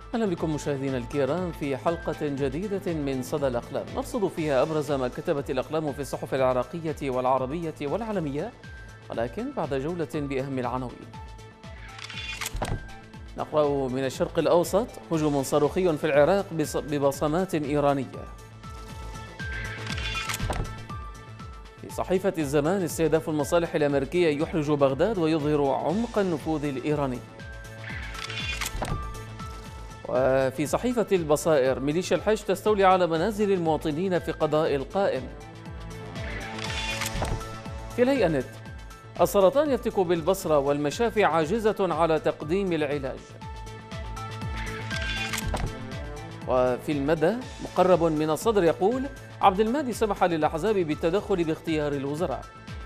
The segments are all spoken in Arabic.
أهلا بكم مشاهدينا الكرام في حلقة جديدة من صدى الأقلام نرصد فيها أبرز ما كتبت الأقلام في الصحف العراقية والعربية والعالمية، ولكن بعد جولة بأهم العناوين. نقرأ من الشرق الأوسط: هجوم صاروخي في العراق ببصمات إيرانية. في صحيفة الزمان: استهداف المصالح الأمريكية يحرج بغداد ويظهر عمق النفوذ الإيراني. وفي صحيفة البصائر: ميليشيا الحج تستولي على منازل المواطنين في قضاء القائم. في الهيئة نت: السرطان يفتك بالبصرة والمشافي عاجزة على تقديم العلاج. وفي المدى: مقرب من الصدر يقول عبد المهدي سمح للأحزاب بالتدخل باختيار الوزراء.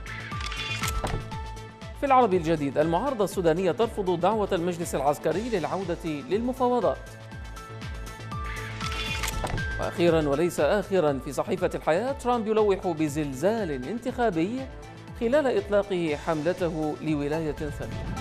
في العربي الجديد: المعارضة السودانية ترفض دعوة المجلس العسكري للعودة للمفاوضات. وأخيرا وليس آخرا، في صحيفة الحياة: ترامب يلوح بزلزال انتخابي خلال إطلاقه حملته لولاية ثانية.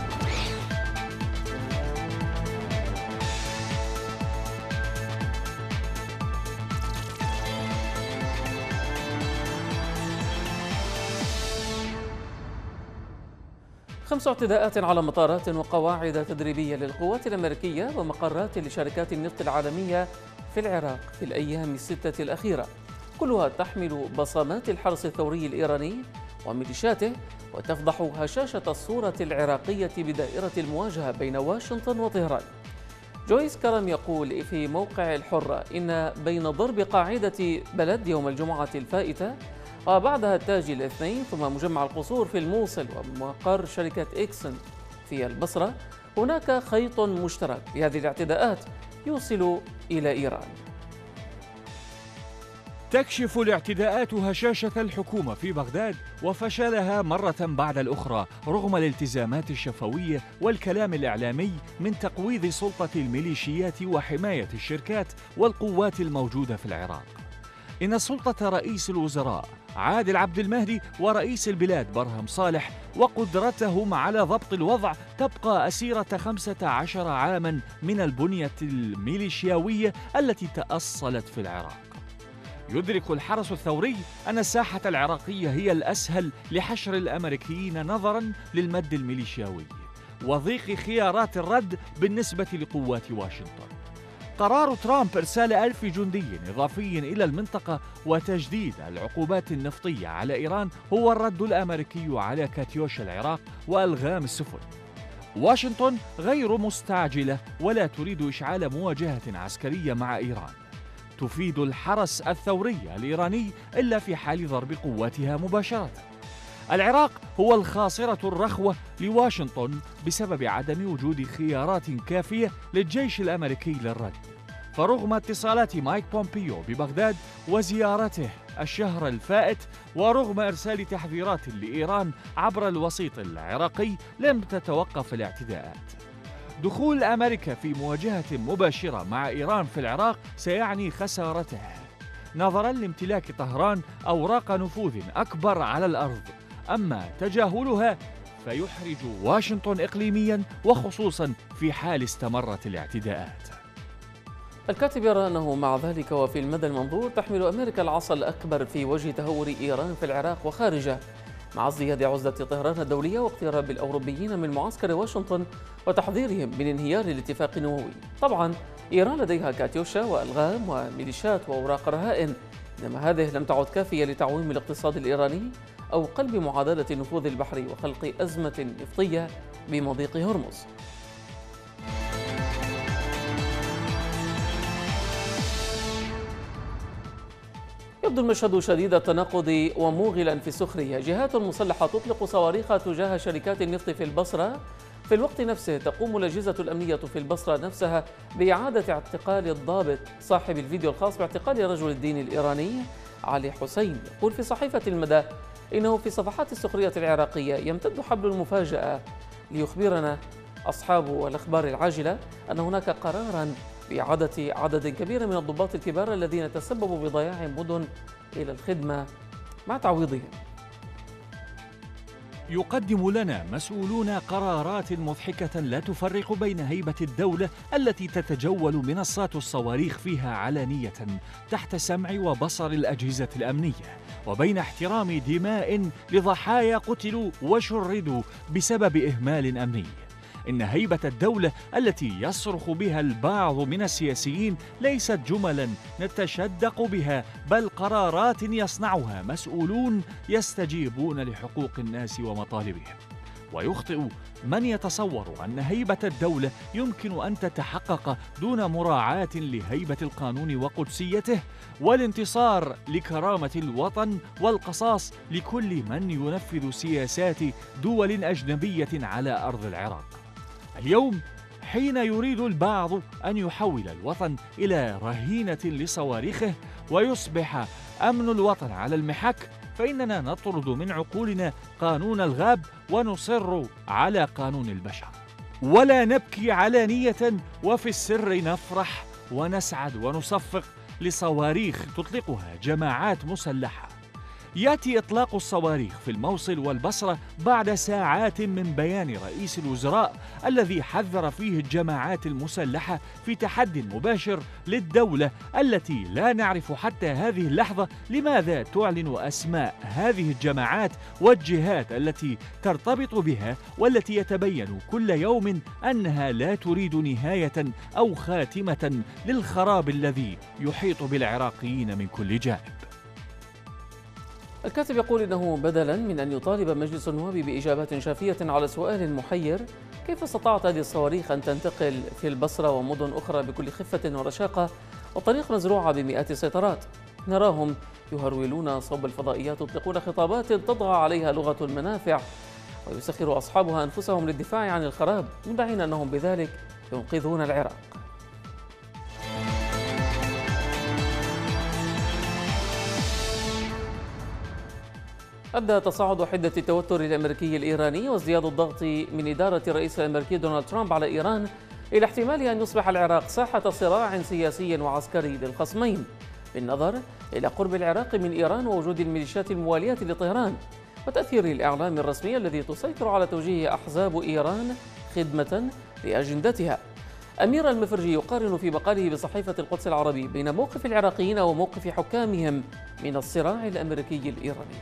5 اعتداءات على مطارات وقواعد تدريبية للقوات الأمريكية ومقرات لشركات النفط العالمية في العراق في الأيام الستة الأخيرة، كلها تحمل بصمات الحرس الثوري الإيراني وميليشياته، وتفضح هشاشة الصورة العراقية بدائرة المواجهة بين واشنطن وطهران. جويس كرم يقول في موقع الحرة إن بين ضرب قاعدة بلد يوم الجمعة الفائتة وبعدها التاج الاثنين ثم مجمع القصور في الموصل ومقر شركة إكسن في البصرة هناك خيط مشترك لهذه الاعتداءات يوصل إلى إيران. تكشف الاعتداءات هشاشة الحكومة في بغداد وفشلها مرة بعد الأخرى رغم الالتزامات الشفوية والكلام الإعلامي من تقويض سلطة الميليشيات وحماية الشركات والقوات الموجودة في العراق. إن سلطة رئيس الوزراء عادل عبد المهدي ورئيس البلاد برهم صالح وقدرتهم على ضبط الوضع تبقى أسيرة 15 عاما من البنية الميليشياوية التي تأصلت في العراق. يدرك الحرس الثوري أن الساحة العراقية هي الأسهل لحشر الأمريكيين نظراً للمد الميليشياوي وضيق خيارات الرد بالنسبة لقوات واشنطن. قرار ترامب إرسال 1000 جندي إضافي إلى المنطقة وتجديد العقوبات النفطية على إيران هو الرد الأمريكي على كاتيوش العراق وألغام السفن. واشنطن غير مستعجلة ولا تريد إشعال مواجهة عسكرية مع إيران تفيد الحرس الثوري الإيراني إلا في حال ضرب قواتها مباشرة. العراق هو الخاصرة الرخوة لواشنطن بسبب عدم وجود خيارات كافية للجيش الأمريكي للرد. فرغم اتصالات مايك بومبيو ببغداد وزيارته الشهر الفائت ورغم إرسال تحذيرات لإيران عبر الوسيط العراقي لم تتوقف الاعتداءات. دخول أمريكا في مواجهة مباشرة مع إيران في العراق سيعني خسارته نظراً لامتلاك طهران أوراق نفوذ أكبر على الأرض، أما تجاهلها فيحرج واشنطن إقليمياً وخصوصاً في حال استمرت الاعتداءات. الكاتب يرى أنه مع ذلك وفي المدى المنظور تحمل أمريكا العصا الأكبر في وجه تهور إيران في العراق وخارجه، مع ازدياد عزلة طهران الدولية واقتراب الأوروبيين من معسكر واشنطن وتحذيرهم من انهيار الاتفاق النووي. طبعا إيران لديها كاتيوشا وألغام وميليشيات وأوراق رهائن، إنما هذه لم تعد كافية لتعويم الاقتصاد الإيراني أو قلب معادلة النفوذ البحري وخلق أزمة نفطية بمضيق هرمز. يبدو المشهد شديد التناقض وموغلا في السخرية. جهات مسلحة تطلق صواريخ تجاه شركات النفط في البصرة، في الوقت نفسه تقوم الأجهزة الأمنية في البصرة نفسها بإعادة اعتقال الضابط صاحب الفيديو الخاص باعتقال رجل الدين الإيراني علي حسين. يقول في صحيفة المدى إنه في صفحات السخرية العراقية يمتد حبل المفاجأة ليخبرنا أصحاب الأخبار العاجلة أن هناك قراراً بإعادة عدد كبير من الضباط الكبار الذين تسببوا بضياع مدن إلى الخدمة مع تعويضهم. يقدم لنا مسؤولون قرارات مضحكة لا تفرق بين هيبة الدولة التي تتجول منصات الصواريخ فيها علانية تحت سمع وبصر الأجهزة الأمنية، وبين احترام دماء لضحايا قتلوا وشردوا بسبب إهمال أمني. إن هيبة الدولة التي يصرخ بها البعض من السياسيين ليست جملاً نتشدق بها، بل قرارات يصنعها مسؤولون يستجيبون لحقوق الناس ومطالبهم. ويخطئ من يتصور أن هيبة الدولة يمكن أن تتحقق دون مراعاة لهيبة القانون وقدسيته والانتصار لكرامة الوطن والقصاص لكل من ينفذ سياسات دول أجنبية على أرض العراق. اليوم حين يريد البعض أن يحول الوطن إلى رهينة لصواريخه ويصبح أمن الوطن على المحك، فإننا نطرد من عقولنا قانون الغاب ونصر على قانون البشر، ولا نبكي علانية وفي السر نفرح ونسعد ونصفق لصواريخ تطلقها جماعات مسلحة. يأتي إطلاق الصواريخ في الموصل والبصرة بعد ساعات من بيان رئيس الوزراء الذي حذر فيه الجماعات المسلحة في تحد مباشر للدولة التي لا نعرف حتى هذه اللحظة لماذا تعلن أسماء هذه الجماعات والجهات التي ترتبط بها، والتي يتبين كل يوم أنها لا تريد نهاية أو خاتمة للخراب الذي يحيط بالعراقيين من كل جانب. الكاتب يقول إنه بدلاً من أن يطالب مجلس النواب بإجابات شافية على سؤال محير كيف استطاعت هذه الصواريخ أن تنتقل في البصرة ومدن أخرى بكل خفة ورشاقة والطريق مزروعة بمئات السيطرات، نراهم يهرولون صوب الفضائيات يطلقون خطابات تطغى عليها لغة المنافع ويسخر أصحابها أنفسهم للدفاع عن الخراب مدعين أنهم بذلك ينقذون العراق. أدى تصاعد حدة التوتر الأمريكي الإيراني وازدياد الضغط من إدارة الرئيس الأمريكي دونالد ترامب على إيران إلى احتمال أن يصبح العراق ساحة صراع سياسي وعسكري للخصمين، بالنظر إلى قرب العراق من إيران ووجود الميليشيات الموالية لطهران وتأثير الإعلام الرسمي الذي تسيطر على توجيه أحزاب إيران خدمة لأجندتها. أمير المفرجي يقارن في مقاله بصحيفة القدس العربي بين موقف العراقيين وموقف حكامهم من الصراع الأمريكي الإيراني.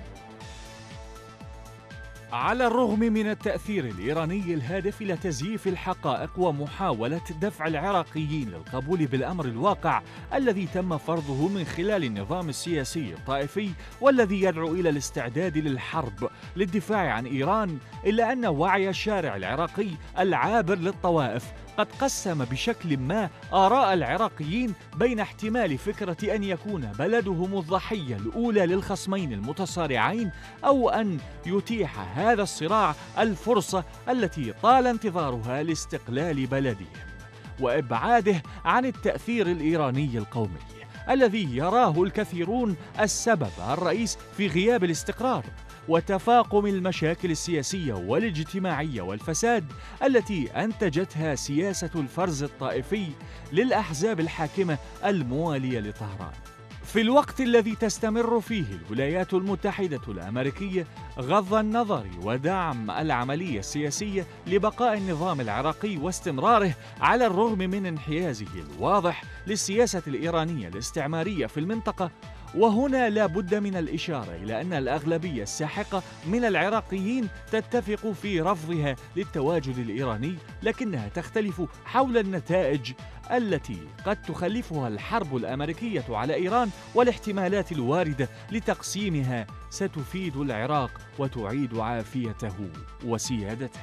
على الرغم من التأثير الإيراني الهادف إلى تزييف الحقائق ومحاولة دفع العراقيين للقبول بالأمر الواقع الذي تم فرضه من خلال النظام السياسي الطائفي والذي يدعو إلى الاستعداد للحرب للدفاع عن إيران، إلا أن وعي الشارع العراقي العابر للطوائف قد قسم بشكل ما آراء العراقيين بين احتمال فكرة أن يكون بلدهم الضحية الأولى للخصمين المتصارعين، أو أن يتيح هذا الصراع الفرصة التي طال انتظارها لاستقلال بلدهم وإبعاده عن التأثير الإيراني القومي الذي يراه الكثيرون السبب الرئيس في غياب الاستقرار وتفاقم المشاكل السياسية والاجتماعية والفساد التي أنتجتها سياسة الفرز الطائفي للأحزاب الحاكمة الموالية لطهران. في الوقت الذي تستمر فيه الولايات المتحدة الأمريكية غض النظر ودعم العملية السياسية لبقاء النظام العراقي واستمراره على الرغم من انحيازه الواضح للسياسة الإيرانية الاستعمارية في المنطقة، وهنا لا بد من الإشارة إلى أن الأغلبية الساحقة من العراقيين تتفق في رفضها للتواجد الإيراني، لكنها تختلف حول النتائج التي قد تخلفها الحرب الأمريكية على إيران والاحتمالات الواردة لتقسيمها ستفيد العراق وتعيد عافيته وسيادته.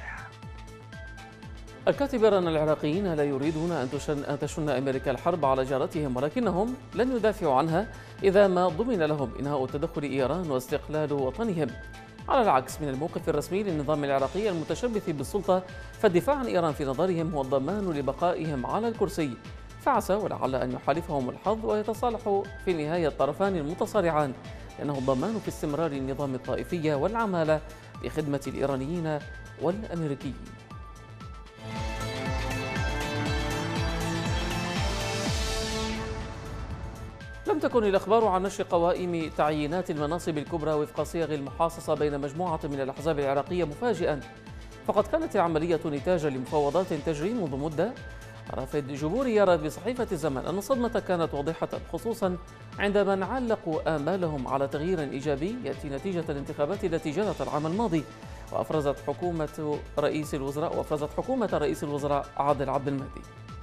الكاتب يرى أن العراقيين لا يريدون أن تشن أمريكا الحرب على جارتهم، ولكنهم لن يدافعوا عنها إذا ما ضمن لهم إنهاء تدخل إيران واستقلال وطنهم. على العكس من الموقف الرسمي للنظام العراقي المتشبث بالسلطة، فالدفاع عن إيران في نظرهم هو الضمان لبقائهم على الكرسي، فعسى ولعل أن يحالفهم الحظ ويتصالح في النهاية الطرفان المتصارعان، لأنه الضمان في استمرار النظام الطائفي والعمالة لخدمة الإيرانيين والأمريكيين. لم تكن الأخبار عن نشر قوائم تعيينات المناصب الكبرى وفق صيغ المحاصصة بين مجموعة من الأحزاب العراقية مفاجئا، فقد كانت العملية نتاجا لمفاوضات تجري منذ مدة. رافد جبوري يرى بصحيفة الزمن أن الصدمة كانت واضحة، خصوصا عند من علقوا آمالهم على تغيير إيجابي يأتي نتيجة الانتخابات التي جرت العام الماضي وأفرزت حكومة رئيس الوزراء عادل عبد المهدي.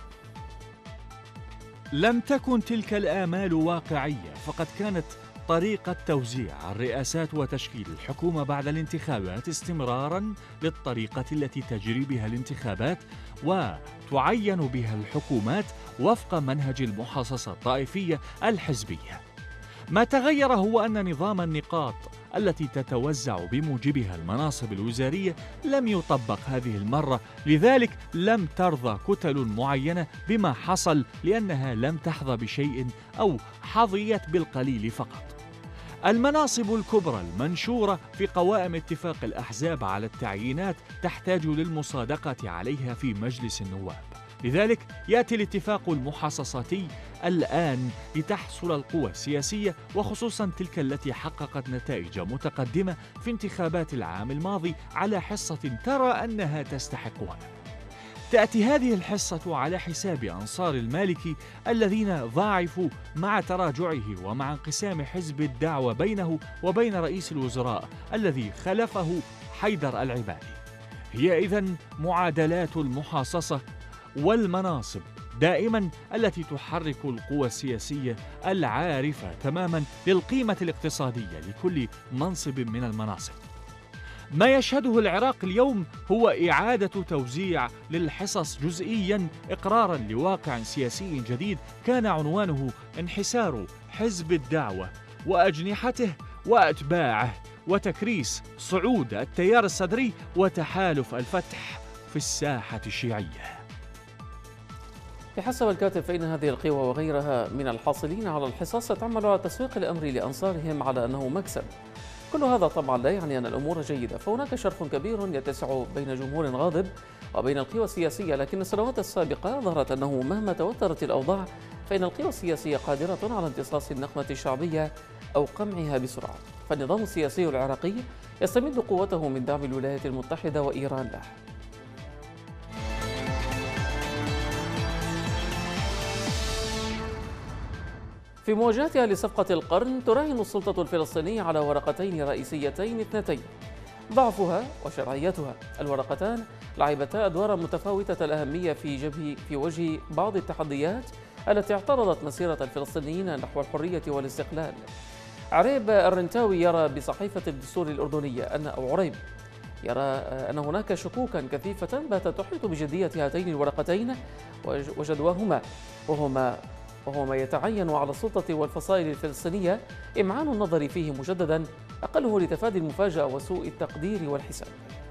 لم تكن تلك الآمال واقعية، فقد كانت طريقة توزيع الرئاسات وتشكيل الحكومة بعد الانتخابات استمراراً للطريقة التي تجري بها الانتخابات وتعين بها الحكومات وفق منهج المحاصصة الطائفية الحزبية. ما تغير هو أن نظام النقاط التي تتوزع بموجبها المناصب الوزارية لم يطبق هذه المرة، لذلك لم ترضى كتل معينة بما حصل لأنها لم تحظى بشيء أو حظيت بالقليل فقط. المناصب الكبرى المنشورة في قوائم اتفاق الأحزاب على التعيينات تحتاج للمصادقة عليها في مجلس النواب، لذلك يأتي الاتفاق المحاصصاتي الآن لتحصل القوى السياسية، وخصوصا تلك التي حققت نتائج متقدمة في انتخابات العام الماضي على حصة ترى أنها تستحقها. تأتي هذه الحصة على حساب أنصار المالكي الذين ضاعفوا مع تراجعه ومع انقسام حزب الدعوة بينه وبين رئيس الوزراء الذي خلفه حيدر العبادي. هي إذن معادلات المحاصصة والمناصب دائما التي تحرك القوى السياسية العارفة تماما للقيمة الاقتصادية لكل منصب من المناصب. ما يشهده العراق اليوم هو إعادة توزيع للحصص جزئيا إقرارا لواقع سياسي جديد كان عنوانه انحسار حزب الدعوة وأجنحته وأتباعه وتكريس صعود التيار الصدري وتحالف الفتح في الساحة الشيعية. بحسب الكاتب فإن هذه القوى وغيرها من الحاصلين على الحصص ستعمل على تسويق الأمر لأنصارهم على أنه مكسب. كل هذا طبعا لا يعني أن الأمور جيدة، فهناك شرخ كبير يتسع بين جمهور غاضب وبين القوى السياسية، لكن السنوات السابقة ظهرت أنه مهما توترت الأوضاع فإن القوى السياسية قادرة على امتصاص النخمة الشعبية أو قمعها بسرعة، فالنظام السياسي العراقي يستمد قوته من دعم الولايات المتحدة وإيران له. في مواجهتها لصفقة القرن تراهن السلطة الفلسطينية على ورقتين رئيسيتين اثنتين، ضعفها وشرعيتها. الورقتان لعبتا أدوارا متفاوتة الأهمية في وجه بعض التحديات التي اعترضت مسيرة الفلسطينيين نحو الحرية والاستقلال. عريب الرنتاوي يرى بصحيفة الدستور الأردنية عريب يرى أن هناك شكوكا كثيفة باتت تحيط بجدية هاتين الورقتين وجدواهما، وهو ما يتعين على السلطة والفصائل الفلسطينية إمعان النظر فيه مجددا، أقله لتفادي المفاجأة وسوء التقدير والحساب.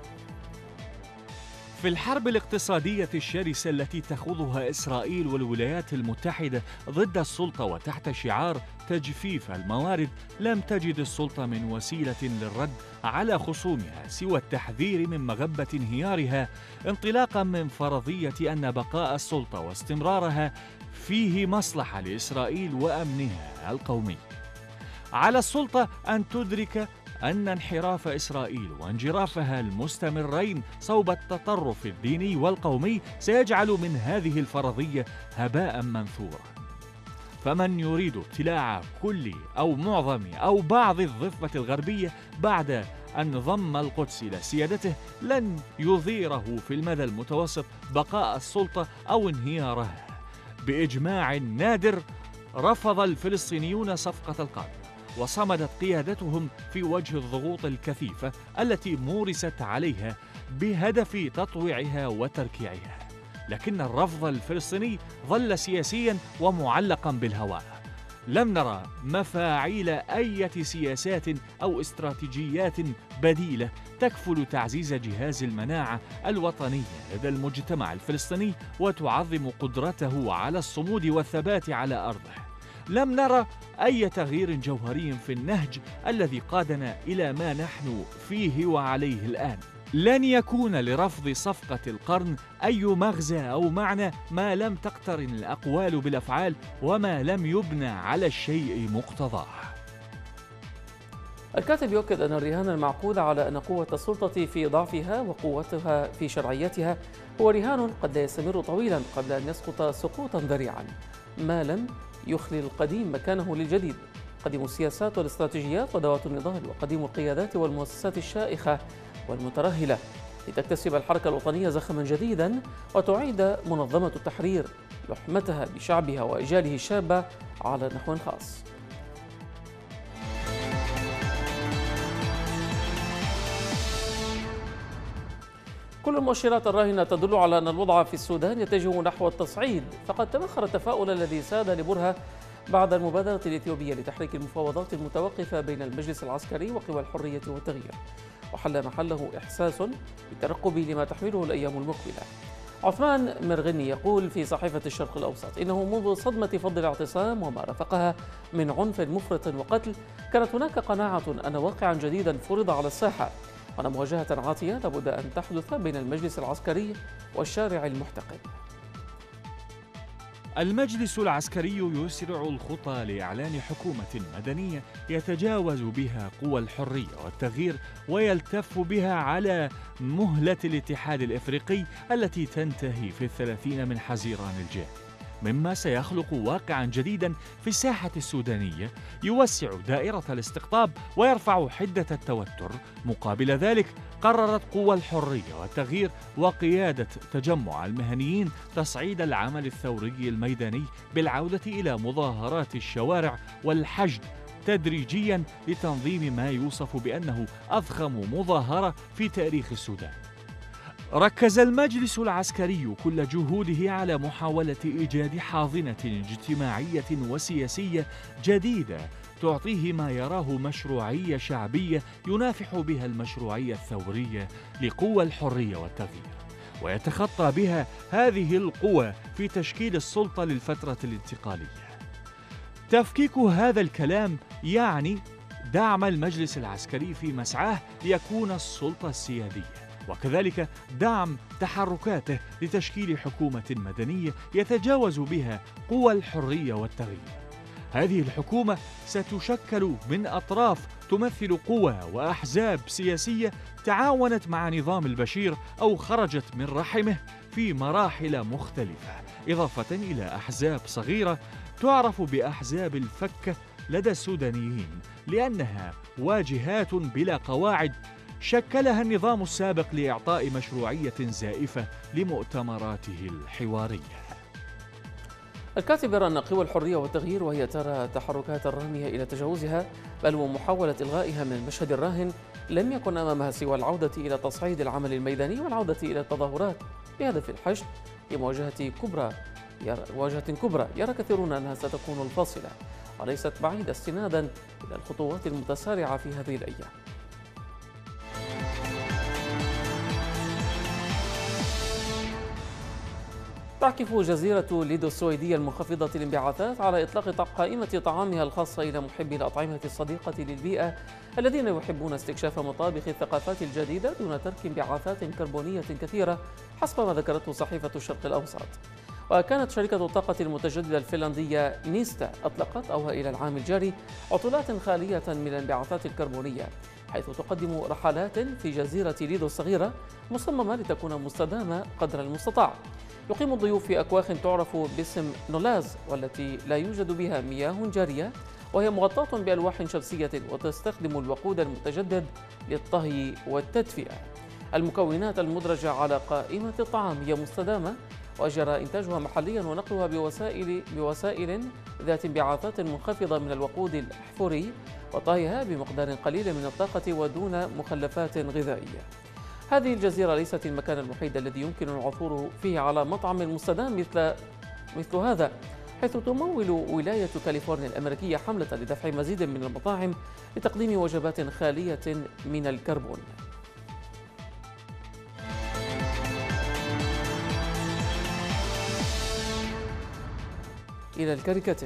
في الحرب الاقتصادية الشرسة التي تخوضها إسرائيل والولايات المتحدة ضد السلطة وتحت شعار تجفيف الموارد، لم تجد السلطة من وسيلة للرد على خصومها سوى التحذير من مغبة انهيارها، انطلاقا من فرضية أن بقاء السلطة واستمرارها فيه مصلحة لإسرائيل وأمنها القومي. على السلطة أن تدرك أن انحراف إسرائيل وانجرافها المستمرين صوب التطرف الديني والقومي سيجعل من هذه الفرضية هباء منثورا. فمن يريد ابتلاع كل أو معظم أو بعض الضفة الغربية بعد أن ضم القدس إلى سيادته لن يظهره في المدى المتوسط بقاء السلطة أو انهيارها. بإجماع نادر رفض الفلسطينيون صفقة القرن، وصمدت قيادتهم في وجه الضغوط الكثيفة التي مورست عليها بهدف تطويعها وتركيعها، لكن الرفض الفلسطيني ظل سياسيا ومعلقا بالهواء. لم نرى مفاعيل أي سياسات أو استراتيجيات بديلة تكفل تعزيز جهاز المناعة الوطنية لدى المجتمع الفلسطيني وتعظم قدرته على الصمود والثبات على أرضه. لم نرى أي تغيير جوهري في النهج الذي قادنا إلى ما نحن فيه وعليه الآن. لن يكون لرفض صفقة القرن أي مغزى أو معنى ما لم تقترن الأقوال بالأفعال وما لم يبنى على الشيء مقتضاه. الكاتب يؤكد أن الرهان المعقود على أن قوة السلطة في ضعفها وقوتها في شرعيتها هو رهان قد لا يستمر طويلا قبل أن يسقط سقوطا ذريعا ما لم يخلي القديم مكانه للجديد. قديم السياسات والاستراتيجيات ودوات النضال وقديم القيادات والمؤسسات الشائخة والمترهلة لتكتسب الحركة الوطنية زخما جديدا وتعيد منظمة التحرير لحمتها بشعبها وإجياله الشابة على نحو خاص. كل المؤشرات الراهنة تدل على أن الوضع في السودان يتجه نحو التصعيد، فقد تبخر التفاؤل الذي ساد لبرهة بعد المبادرة الإثيوبية لتحريك المفاوضات المتوقفة بين المجلس العسكري وقوى الحرية والتغيير، وحل محله إحساس بالترقب لما تحمله الأيام المقبلة. عثمان مرغني يقول في صحيفة الشرق الأوسط إنه منذ صدمة فض الاعتصام وما رافقها من عنف مفرط وقتل كانت هناك قناعة أن واقعا جديدا فرض على الساحة وأن مواجهة عاطية لابد أن تحدث بين المجلس العسكري والشارع المحتقن. المجلس العسكري يسرع الخطى لإعلان حكومة مدنية يتجاوز بها قوى الحرية والتغيير ويلتف بها على مهلة الاتحاد الإفريقي التي تنتهي في 30 من حزيران الجاي، مما سيخلق واقعا جديدا في الساحة السودانية يوسع دائرة الاستقطاب ويرفع حدة التوتر. مقابل ذلك قررت قوى الحرية والتغيير وقيادة تجمع المهنيين تصعيد العمل الثوري الميداني بالعودة إلى مظاهرات الشوارع والحشد تدريجيا لتنظيم ما يوصف بأنه أضخم مظاهرة في تاريخ السودان. ركز المجلس العسكري كل جهوده على محاولة إيجاد حاضنة اجتماعية وسياسية جديدة تعطيه ما يراه مشروعية شعبية ينافح بها المشروعية الثورية لقوى الحرية والتغيير، ويتخطى بها هذه القوى في تشكيل السلطة للفترة الانتقالية. تفكيك هذا الكلام يعني دعم المجلس العسكري في مسعاه ليكون السلطة السيادية، وكذلك دعم تحركاته لتشكيل حكومة مدنية يتجاوز بها قوى الحرية والتغيير. هذه الحكومة ستشكل من أطراف تمثل قوى وأحزاب سياسية تعاونت مع نظام البشير أو خرجت من رحمه في مراحل مختلفة، إضافة إلى أحزاب صغيرة تعرف بأحزاب الفكة لدى السودانيين لأنها واجهات بلا قواعد شكلها النظام السابق لإعطاء مشروعية زائفة لمؤتمراته الحوارية. الكاتب يرى أن قوى الحرية والتغيير وهي ترى تحركات الرامية إلى تجاوزها بل ومحاولة إلغائها من المشهد الراهن لم يكن أمامها سوى العودة إلى تصعيد العمل الميداني والعودة إلى التظاهرات بهدف الحشد لمواجهة كبرى يرى كثيرون أنها ستكون الفاصلة وليست بعيدة استنادا إلى الخطوات المتسارعة في هذه الأيام. تعكف جزيرة ليدو السويدية المنخفضة الانبعاثات على إطلاق قائمة طعامها الخاصة إلى محبي الأطعمة الصديقة للبيئة الذين يحبون استكشاف مطابخ الثقافات الجديدة دون ترك انبعاثات كربونية كثيرة حسب ما ذكرته صحيفة الشرق الأوسط. وكانت شركة الطاقة المتجددة الفنلندية نيستا أطلقت أوائل العام الجاري عطلات خالية من الانبعاثات الكربونية حيث تقدم رحلات في جزيرة ليدو الصغيرة مصممة لتكون مستدامة قدر المستطاع. يقيم الضيوف في أكواخ تعرف باسم نولاز والتي لا يوجد بها مياه جارية وهي مغطاة بألواح شمسية وتستخدم الوقود المتجدد للطهي والتدفئة. المكونات المدرجة على قائمة الطعام هي مستدامة وجرى إنتاجها محليا ونقلها بوسائل ذات انبعاثات منخفضة من الوقود الأحفوري وطهيها بمقدار قليل من الطاقة ودون مخلفات غذائية. هذه الجزيرة ليست المكان الوحيد الذي يمكن العثور فيه على مطعم مستدام مثل هذا، حيث تمول ولاية كاليفورنيا الأمريكية حملة لدفع مزيد من المطاعم لتقديم وجبات خالية من الكربون. إلى الكاريكاتير.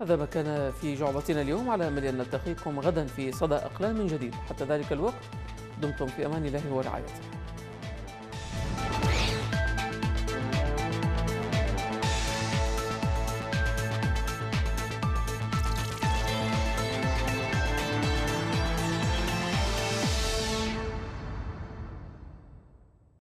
هذا ما كان في جعبتنا اليوم، على أمل أن نلتقيكم غدا في صدى أقلام جديد. حتى ذلك الوقت دمتم في أمان الله ورعايته.